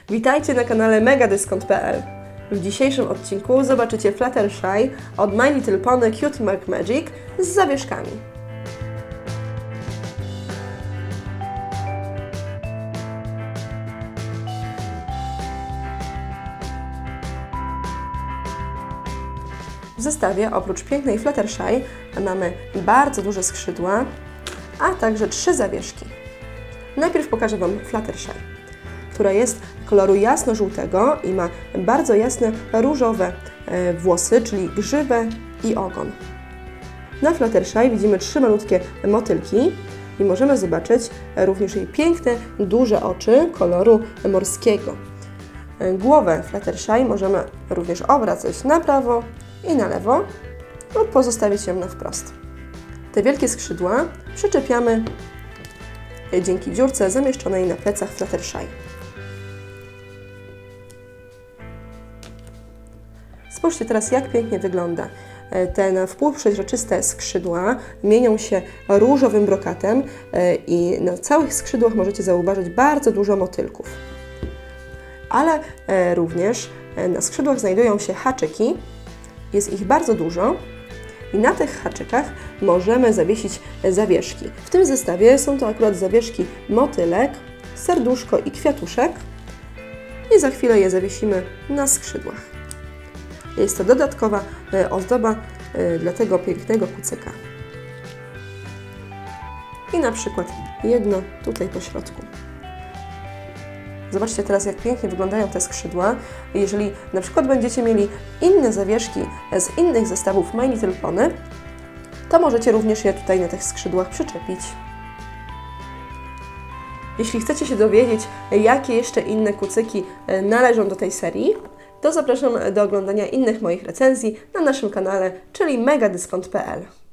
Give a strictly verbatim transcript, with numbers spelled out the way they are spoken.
Witajcie na kanale megadyskont kropka p l. W dzisiejszym odcinku zobaczycie Fluttershy od My Little Pony Cute Mark Magic z zawieszkami. W zestawie oprócz pięknej Fluttershy mamy bardzo duże skrzydła, a także trzy zawieszki. Najpierw pokażę Wam Fluttershy, która jest koloru jasno-żółtego i ma bardzo jasne różowe włosy, czyli grzywę i ogon. Na Fluttershy widzimy trzy malutkie motylki i możemy zobaczyć również jej piękne, duże oczy koloru morskiego. Głowę Fluttershy możemy również obracać na prawo i na lewo lub pozostawić ją na wprost. Te wielkie skrzydła przyczepiamy dzięki dziurce zamieszczonej na plecach Fluttershy. Spójrzcie teraz, jak pięknie wygląda. Te wpółprzeźroczyste skrzydła mienią się różowym brokatem i na całych skrzydłach możecie zauważyć bardzo dużo motylków. Ale również na skrzydłach znajdują się haczyki, jest ich bardzo dużo i na tych haczykach możemy zawiesić zawieszki. W tym zestawie są to akurat zawieszki motylek, serduszko i kwiatuszek i za chwilę je zawiesimy na skrzydłach. Jest to dodatkowa ozdoba dla tego pięknego kucyka. I na przykład jedno tutaj po środku. Zobaczcie teraz, jak pięknie wyglądają te skrzydła. Jeżeli na przykład będziecie mieli inne zawieszki z innych zestawów My Little Pony, to możecie również je tutaj na tych skrzydłach przyczepić. Jeśli chcecie się dowiedzieć, jakie jeszcze inne kucyki należą do tej serii, to zapraszam do oglądania innych moich recenzji na naszym kanale, czyli megadyskont kropka p l.